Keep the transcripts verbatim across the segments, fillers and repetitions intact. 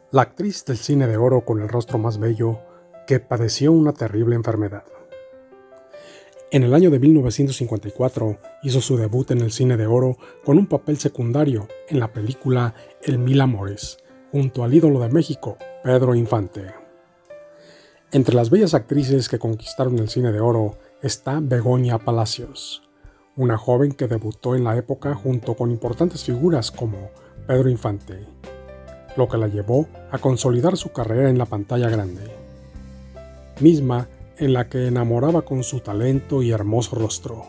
La actriz del cine de oro con el rostro más bello, que padeció una terrible enfermedad. En el año de mil novecientos cincuenta y cuatro hizo su debut en el cine de oro con un papel secundario en la película El Mil Amores, junto al ídolo de México, Pedro Infante. Entre las bellas actrices que conquistaron el cine de oro está Begoña Palacios, una joven que debutó en la época junto con importantes figuras como Pedro Infante, lo que la llevó a consolidar su carrera en la pantalla grande, misma en la que enamoraba con su talento y hermoso rostro.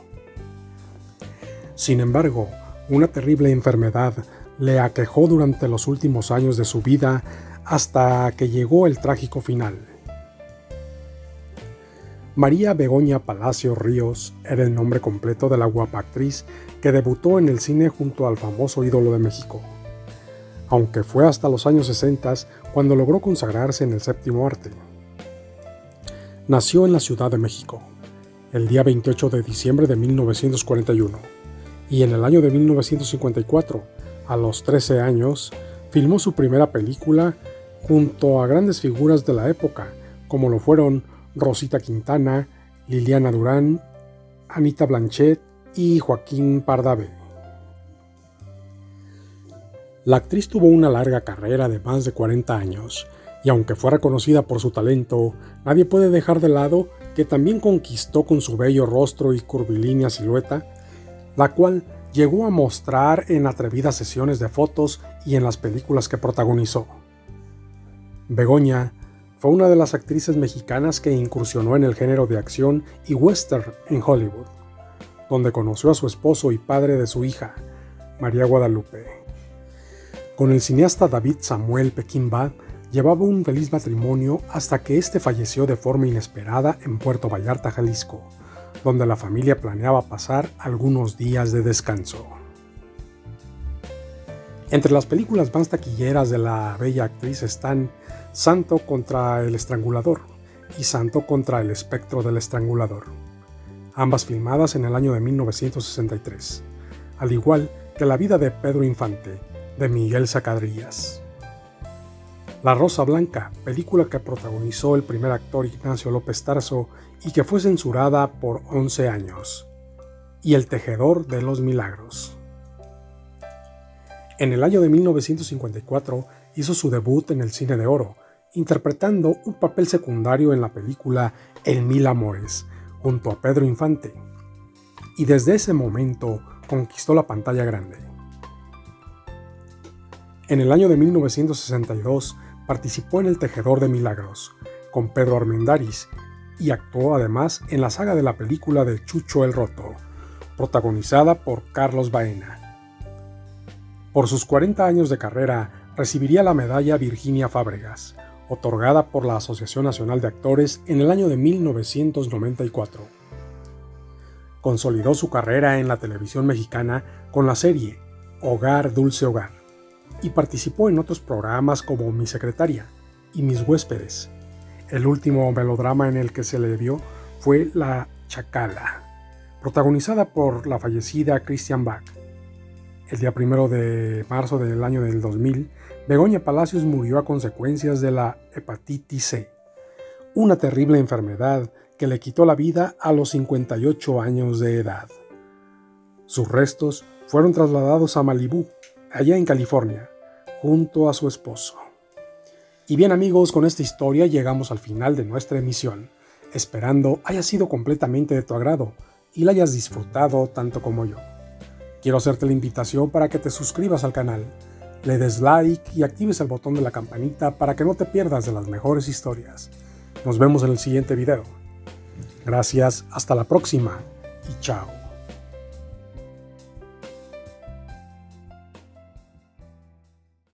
Sin embargo, una terrible enfermedad le aquejó durante los últimos años de su vida hasta que llegó el trágico final. María Begoña Palacios Ríos era el nombre completo de la guapa actriz que debutó en el cine junto al famoso ídolo de México, aunque fue hasta los años sesenta cuando logró consagrarse en el séptimo arte. Nació en la Ciudad de México, el día veintiocho de diciembre de mil novecientos cuarenta y uno, y en el año de mil novecientos cincuenta y cuatro, a los trece años, filmó su primera película junto a grandes figuras de la época, como lo fueron Rosita Quintana, Liliana Durán, Anita Blanchet y Joaquín Pardavé. La actriz tuvo una larga carrera de más de cuarenta años, y aunque fue reconocida por su talento, nadie puede dejar de lado que también conquistó con su bello rostro y curvilínea silueta, la cual llegó a mostrar en atrevidas sesiones de fotos y en las películas que protagonizó. Begoña fue una de las actrices mexicanas que incursionó en el género de acción y western en Hollywood, donde conoció a su esposo y padre de su hija, María Guadalupe. Con el cineasta David Samuel Peckinpah llevaba un feliz matrimonio hasta que éste falleció de forma inesperada en Puerto Vallarta, Jalisco, donde la familia planeaba pasar algunos días de descanso. Entre las películas más taquilleras de la bella actriz están Santo contra el Estrangulador y Santo contra el Espectro del Estrangulador, ambas filmadas en el año de mil novecientos sesenta y tres, al igual que La vida de Pedro Infante, de Miguel Zaccarías. La Rosa Blanca, película que protagonizó el primer actor Ignacio López Tarso y que fue censurada por once años. Y El Tejedor de los Milagros. En el año de mil novecientos cincuenta y cuatro hizo su debut en el cine de oro, interpretando un papel secundario en la película El Mil Amores, junto a Pedro Infante. Y desde ese momento conquistó la pantalla grande. En el año de mil novecientos sesenta y dos participó en El Tejedor de Milagros, con Pedro Armendáriz, y actuó además en la saga de la película de Chucho el Roto, protagonizada por Carlos Baena. Por sus cuarenta años de carrera, recibiría la medalla Virginia Fábregas, otorgada por la Asociación Nacional de Actores en el año de mil novecientos noventa y cuatro. Consolidó su carrera en la televisión mexicana con la serie Hogar Dulce Hogar, y participó en otros programas como Mi Secretaria y Mis Huéspedes. El último melodrama en el que se le vio fue La Chacala, protagonizada por la fallecida Christian Bach. El día primero de marzo del año del dos mil, Begoña Palacios murió a consecuencias de la hepatitis C, una terrible enfermedad que le quitó la vida a los cincuenta y ocho años de edad. Sus restos fueron trasladados a Malibú, allá en California, junto a su esposo. Y bien amigos, con esta historia llegamos al final de nuestra emisión, esperando haya sido completamente de tu agrado y la hayas disfrutado tanto como yo. Quiero hacerte la invitación para que te suscribas al canal, le des like y actives el botón de la campanita para que no te pierdas de las mejores historias. Nos vemos en el siguiente video. Gracias, hasta la próxima y chao.